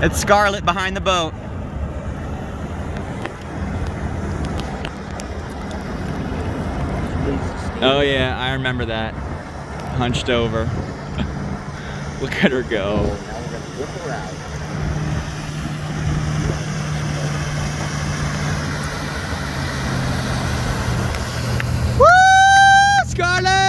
It's Scarlett behind the boat. Oh yeah, I remember that. Hunched over. Look at her go. Now we're gonna whip her out. Woo! Scarlett!